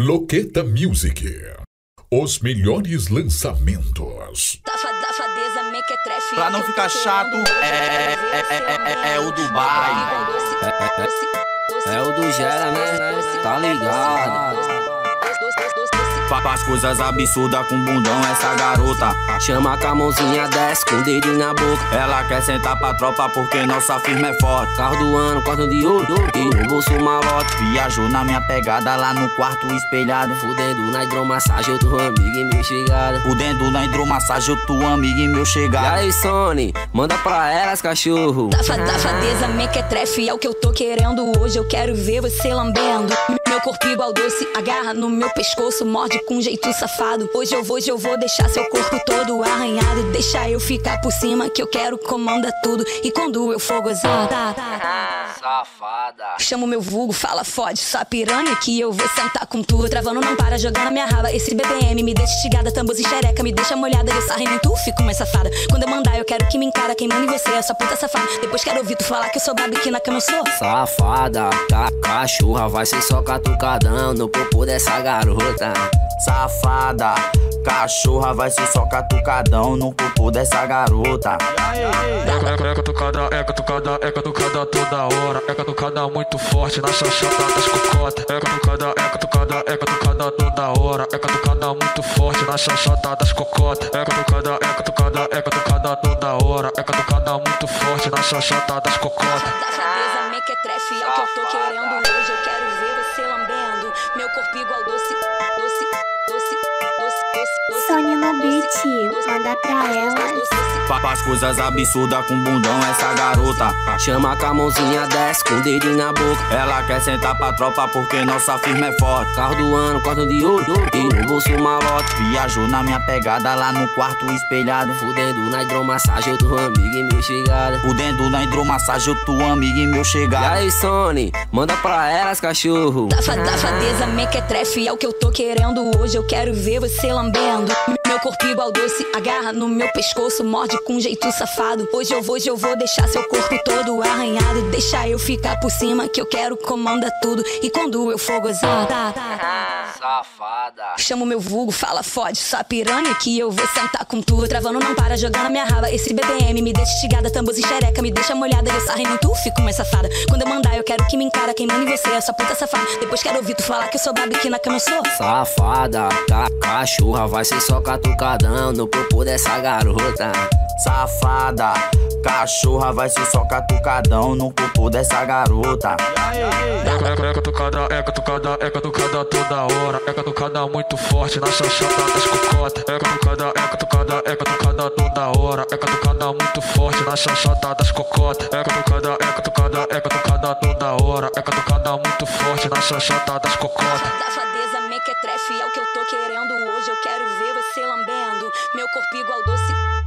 Loqueta Music. Os melhores lançamentos. Safadeza, mequetrefe. Pra não ficar chato, é o Dubai. É o do Gera, né? Tá ligado? Faz coisas absurdas com bundão essa garota. Chama com a mãozinha, desce com o dedinho na boca. Ela quer sentar pra tropa porque nossa firma é forte. Carro do ano, cordão de ouro e no bolso malote. Viajou na minha pegada lá no quarto espelhado. Fudendo na hidromassagem, eu tô amigo e meu chegada. Fudendo na hidromassagem, eu tô amigo e meu E chegado. aí, Sony, manda pra elas, cachorro. Safadeza, mequetrefe. É o que eu tô querendo hoje. Eu quero ver você lambendo meu corpo igual doce. Agarra no meu pescoço, morde com jeito safado. Hoje eu vou deixar seu corpo todo arranhado. Deixa eu ficar por cima que eu quero comanda tudo. E quando eu for gozar, Safada. chama o meu vulgo, fala fode. Só piranha que eu vou sentar com tudo. Travando não para, jogando na minha raba. Esse BPM me deixa estigada, tambor e xereca me deixa molhada. Eu sarro em tu, fico mais safada. Quando eu mandar eu quero que me encara. Quem manda em você é sua puta safada. Depois quero ouvir tu falar que eu sou babi, que na cama eu sou Safada, cachorra, vai ser só catucadão no popô dessa garota. Safada, cachorra, vai ser só catucadão no popô dessa garota. É catucada, é catucada, é catucada toda hora. É catucada muito forte na chachata das cocotas. É catucada, é catucada, é catucada toda hora. É catucada muito forte na chachata das cocotas. É catucada, é catucada, é catucada toda hora. É catucada muito forte na chachata das cocotas. Safadeza, mequetrefe. É o que eu tô querendo hoje. Eu quero ver você lambendo meu corpo igual doce. Sony no beat, manda pra elas. Faz coisas absurdas com bundão essa garota. Chama com a mãozinha, desce com o dedinho na boca. Ela quer sentar pra tropa porque nossa firma é forte. Carro do ano, cordão de ouro e no bolso malote. Viajou na minha pegada lá no quarto espelhado. Fudendo na hidromassagem, eu tô amigo e meu chegada. Fudendo na hidromassagem, eu tô amigo e meu E chegado. aí, Sony, manda pra elas, cachorro. Safadeza, mequetrefe. É o que eu tô querendo hoje. Eu quero ver você lambendo meu corpo igual doce. Agarra no meu pescoço, morde com jeito safado. Hoje eu vou deixar seu corpo todo arranhado. Deixa eu ficar por cima que eu quero comanda tudo. E quando eu for gozar, Safada. chama o meu vulgo, fala fode. Só piranha que eu vou sentar com tudo. Travando não para, jogando na minha raba. Esse BPM me deixa estigada, tambor e xereca me deixa molhada. Eu sarro em tu, fico mais safada. Quando eu mandar eu quero que me encara. Quem manda em você é sua puta safada. Depois quero ouvir tu falar que eu sou babi, que na cama eu sou Safada, cachorra, vai ser só catucadão no popô dessa garota. Safada, cachorra, vai ser só catucadão no popô dessa garota. É catucada, é catucada, é catucada toda hora. É catucada muito forte na chachata das cocotas. É catucada, é catucada, é catucada toda hora. É catucada muito forte na chachata das cocotas. É catucada, é catucada, é catucada toda hora. É catucada muito forte na chachata das cocotas. Safadeza, mequetrefe. É o que eu tô querendo hoje. Eu quero ver você lambendo meu corpo igual doce.